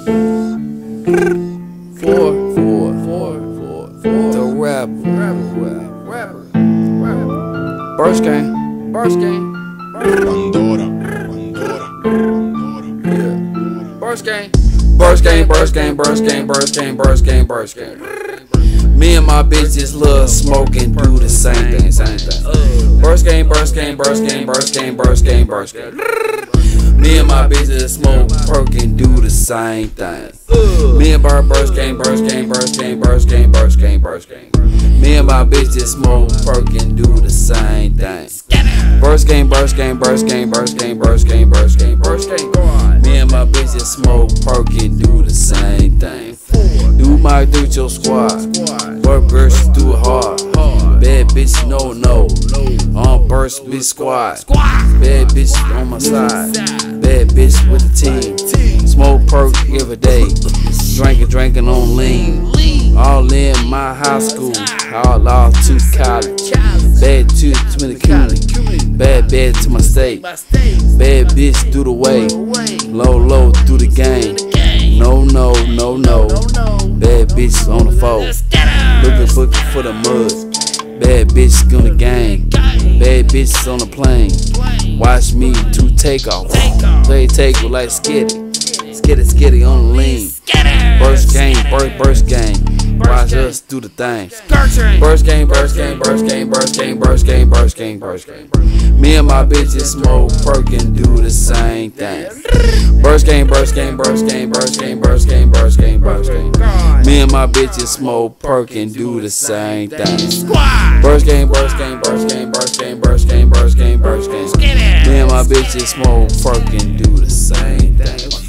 The rapper. Burst gang. Pandora. Burst gang. Me and my bitch just love smoking, do the same thing. Burst gang. Me and my bitch just smoke, perk, and do the same thing. Me and burst gang. Me and my bitch just smoke, perk, and do the same thing. Burst gang. Me and my bitch just smoke, perk, and do the same thing. Do with your squad. Work girls, do it hard. Bad bitch, no. Burst bitch squad. Bad bitch on my side. Bad bitch with the team. Smoke perk every day. Drinking on lean. All in my high school. All off to college. Bad to the community. Bad to my state. Bad bitch through the way. Low through the game. No. Bad bitch on the phone. Looking for the mud. Bad bitch on the gang. Bad bitches on the plane. Watch me to take off. Take like skitty on the lean. Burst gang. Watch us do the thing. Burst gang. Me and my bitches smoke, perk, and do the same thing. Burst gang. Me and my bitches smoke, perk, and do the same thing. Burst gang. Me and my bitches smoke, perk, and do the same thing.